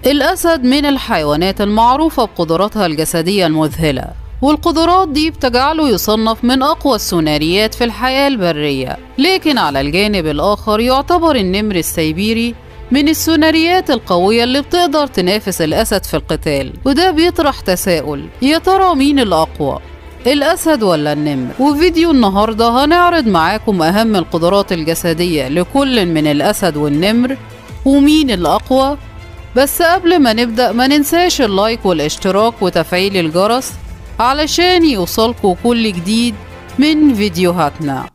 الأسد من الحيوانات المعروفة بقدراتها الجسدية المذهلة، والقدرات دي بتجعله يصنف من أقوى السوناريات في الحياة البرية. لكن على الجانب الآخر يعتبر النمر السيبيري من السوناريات القوية اللي بتقدر تنافس الأسد في القتال. وده بيطرح تساؤل، يا ترى مين الأقوى، الأسد ولا النمر؟ وفيديو النهاردة هنعرض معاكم أهم القدرات الجسدية لكل من الأسد والنمر ومين الأقوى. بس قبل ما نبدأ ما ننساش اللايك والاشتراك وتفعيل الجرس علشان يوصلكوا كل جديد من فيديوهاتنا.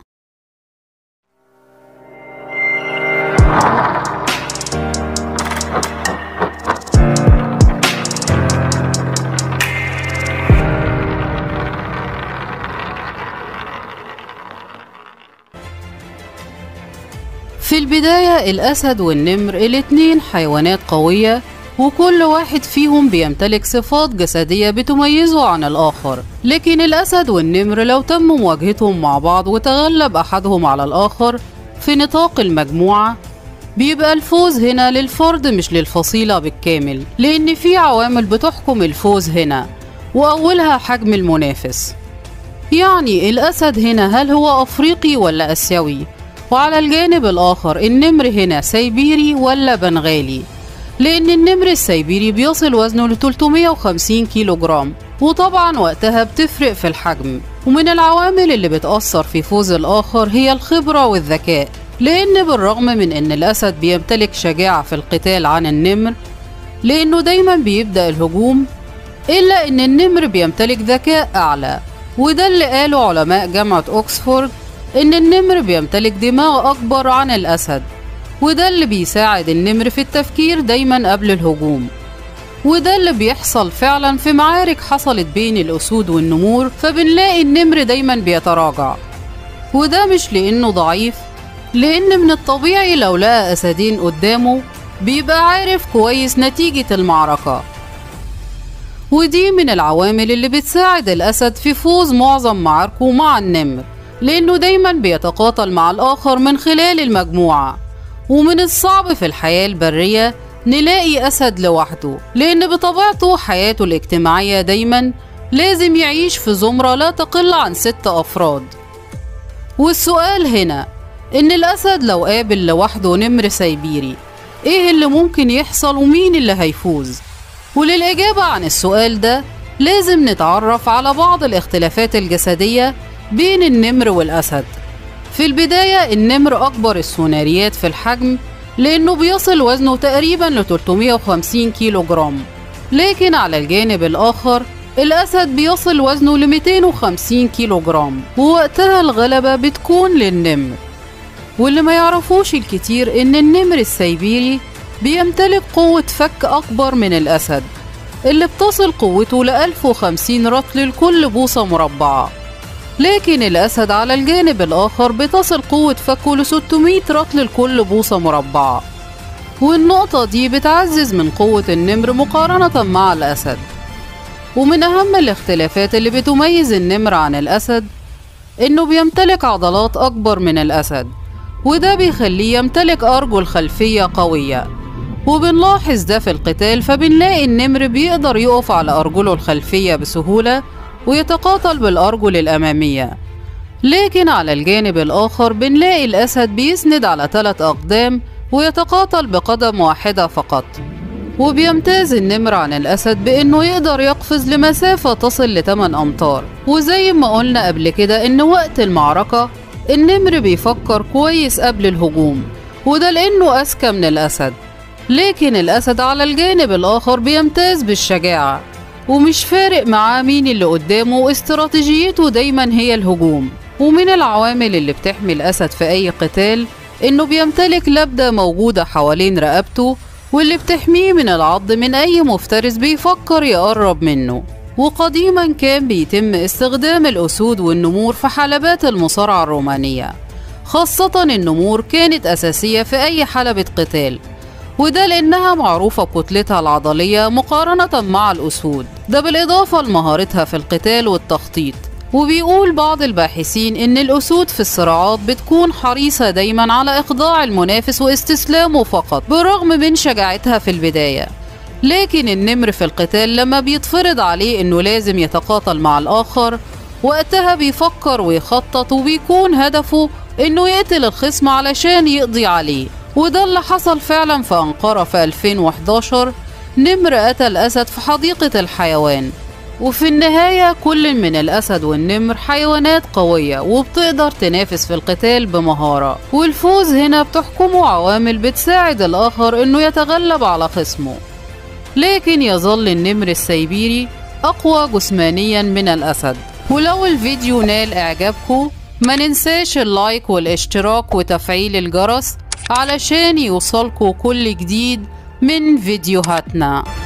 في البداية الأسد والنمر الاتنين حيوانات قوية، وكل واحد فيهم بيمتلك صفات جسدية بتميزه عن الآخر. لكن الأسد والنمر لو تم مواجهتهم مع بعض وتغلب أحدهم على الآخر في نطاق المجموعة، بيبقى الفوز هنا للفرد مش للفصيلة بالكامل، لأن في عوامل بتحكم الفوز هنا، وأولها حجم المنافس. يعني الأسد هنا هل هو أفريقي ولا آسيوي؟ وعلى الجانب الآخر النمر هنا سيبيري ولا بنغالي؟ لأن النمر السيبيري بيصل وزنه ل 350 كيلو جرام، وطبعا وقتها بتفرق في الحجم. ومن العوامل اللي بتأثر في فوز الآخر هي الخبرة والذكاء، لأن بالرغم من أن الأسد بيمتلك شجاعة في القتال عن النمر لأنه دايما بيبدأ الهجوم، إلا أن النمر بيمتلك ذكاء أعلى. وده اللي قاله علماء جامعة أوكسفورد، إن النمر بيمتلك دماغ أكبر عن الأسد، وده اللي بيساعد النمر في التفكير دايما قبل الهجوم. وده اللي بيحصل فعلا في معارك حصلت بين الأسود والنمور، فبنلاقي النمر دايما بيتراجع. وده مش لأنه ضعيف، لأن من الطبيعي لو لقى أسدين قدامه بيبقى عارف كويس نتيجة المعركة. ودي من العوامل اللي بتساعد الأسد في فوز معظم معاركه مع النمر، لأنه دايما بيتقاتل مع الآخر من خلال المجموعة. ومن الصعب في الحياة البرية نلاقي أسد لوحده، لأن بطبيعته حياته الاجتماعية دايما لازم يعيش في زمرة لا تقل عن 6 أفراد. والسؤال هنا إن الأسد لو قابل لوحده نمر سيبيري إيه اللي ممكن يحصل ومين اللي هيفوز؟ وللإجابة عن السؤال ده لازم نتعرف على بعض الاختلافات الجسدية بين النمر والأسد. في البداية النمر أكبر السوناريات في الحجم، لأنه بيصل وزنه تقريبا ل 350 كيلو جرام. لكن على الجانب الآخر الأسد بيصل وزنه ل 250 كيلو جرام، ووقتها الغلبة بتكون للنمر. واللي ما يعرفوش الكتير إن النمر السيبيري بيمتلك قوة فك أكبر من الأسد، اللي بتصل قوته ل 1050 رطل لكل بوصة مربعة. لكن الأسد على الجانب الآخر بتصل قوة فكه ل 600 رطل لكل بوصة مربعة. والنقطة دي بتعزز من قوة النمر مقارنة مع الأسد. ومن أهم الاختلافات اللي بتميز النمر عن الأسد إنه بيمتلك عضلات أكبر من الأسد، وده بيخليه يمتلك أرجل خلفية قوية. وبنلاحظ ده في القتال، فبنلاقي النمر بيقدر يقف على أرجله الخلفية بسهولة ويتقاتل بالأرجل الأمامية. لكن على الجانب الآخر بنلاقي الأسد بيسند على 3 أقدام ويتقاتل بقدم واحدة فقط. وبيمتاز النمر عن الأسد بأنه يقدر يقفز لمسافة تصل ل 8 أمتار. وزي ما قلنا قبل كده إن وقت المعركة النمر بيفكر كويس قبل الهجوم، وده لأنه أذكى من الأسد. لكن الأسد على الجانب الآخر بيمتاز بالشجاعة، ومش فارق معاه مين اللي قدامه، واستراتيجيته دايما هي الهجوم. ومن العوامل اللي بتحمي الأسد في أي قتال إنه بيمتلك لبدة موجودة حوالين رقبته، واللي بتحميه من العض من أي مفترس بيفكر يقرب منه. وقديما كان بيتم استخدام الأسود والنمور في حلبات المصارعة الرومانية، خاصة النمور كانت أساسية في أي حلبة قتال، وده لأنها معروفة بكتلتها العضلية مقارنة مع الأسود، ده بالإضافة لمهارتها في القتال والتخطيط. وبيقول بعض الباحثين إن الأسود في الصراعات بتكون حريصة دايما على إخضاع المنافس واستسلامه فقط، بالرغم من شجاعتها في البداية. لكن النمر في القتال لما بيتفرض عليه إنه لازم يتقاتل مع الآخر، وقتها بيفكر ويخطط وبيكون هدفه إنه يقتل الخصم علشان يقضي عليه. وده اللي حصل فعلا في أنقرة في 2011. نمر قتل أسد في حديقة الحيوان. وفي النهاية كل من الأسد والنمر حيوانات قوية وبتقدر تنافس في القتال بمهارة، والفوز هنا بتحكمه عوامل بتساعد الآخر إنه يتغلب على خصمه. لكن يظل النمر السيبيري أقوى جسمانيا من الأسد. ولو الفيديو نال إعجابكم ما ننساش اللايك والاشتراك وتفعيل الجرس علشان يوصلكوا كل جديد من فيديوهاتنا.